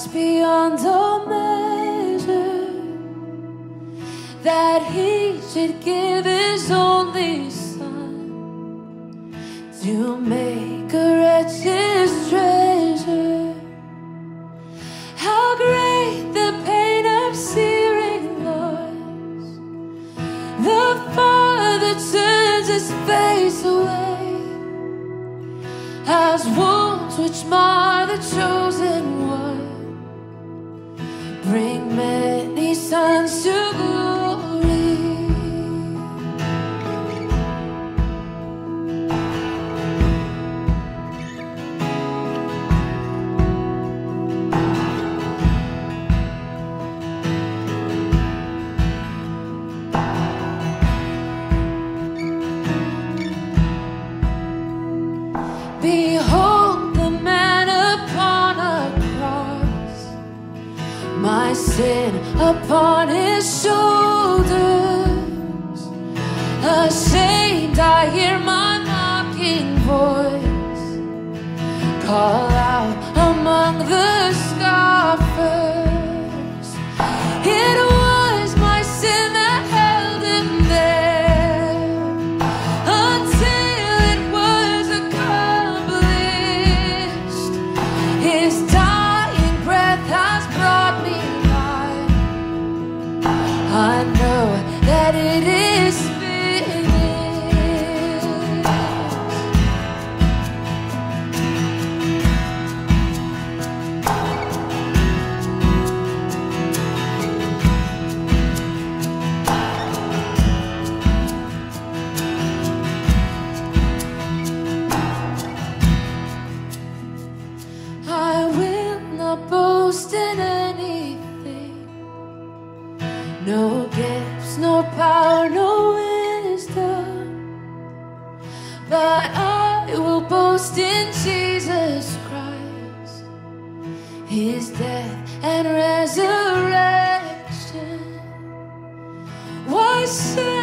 vast beyond all measure, that he should give his only Son to make a wretch his treasure. How great the pain of searing loss! The Father turns his face away, as wounds which mar the chosen one bring many sons to glory. Behold the man upon a cross, my sin upon his shoulders. Ashamed, I hear my mocking voice call out among the scoffers. It was my sin that held him there until it was accomplished. His dying breath has brought me life. I know that it is finished. I will not boast in anything, no gifts, no power, no wisdom, but I will boast in Jesus Christ, his death and resurrection. Why say